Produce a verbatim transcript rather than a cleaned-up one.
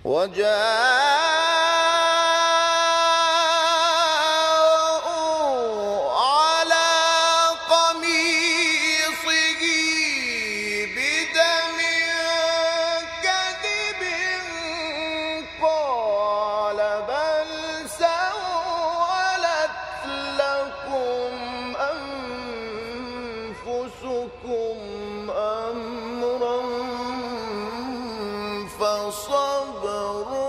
وجاءوا على قميصه بدم كذب قال بل سولت لكم أنفسكم أمرا فصبر